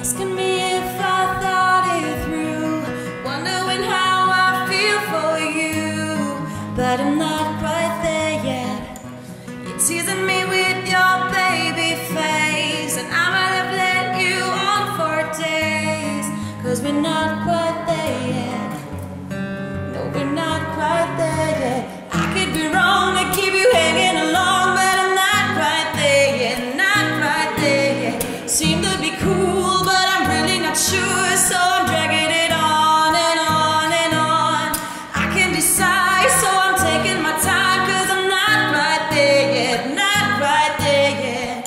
asking me if I thought it through, wondering how I feel for you, but I'm not quite there yet. You're teasing me with your baby face, and I might have let you on for days, 'cause we're not quite there yet. No, we're not quite there yet. I could be wrong to keep you hanging along, but I'm not quite there yet, not quite there yet. Seem to be cool, but I'm really not sure, so I'm dragging it on and on and on. I can decide, so I'm taking my time, 'cause I'm not quite there yet, not quite there yet.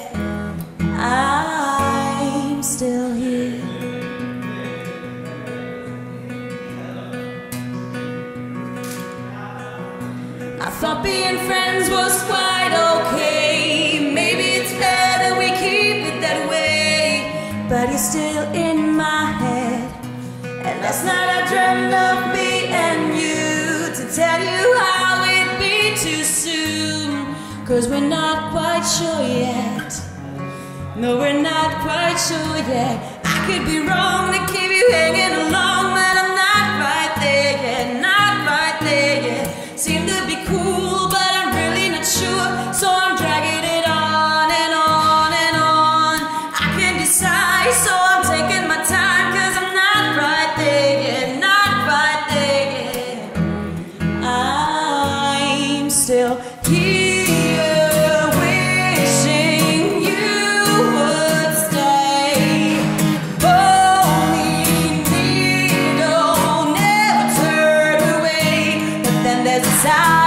I'm still here. I thought being friends was quite okay. Maybe it's better we keep it that way. But you're still in my head, and last night I dreamt of me and you, to tell you how it'd be too soon, 'cause we're not quite sure yet. No, we're not quite sure yet. I could be wrong to keep you hanging along, but I'm not quite there yet, not quite there yet. Seem to be cool, but I'm really not sure, so I'm dragging it on and on and on. I can decide, so I'm taking my time, 'cause I'm not quite there yet, not quite there yet. I'm still here, wishing you would stay. Hold me near, don't never turn away. But then there's a sound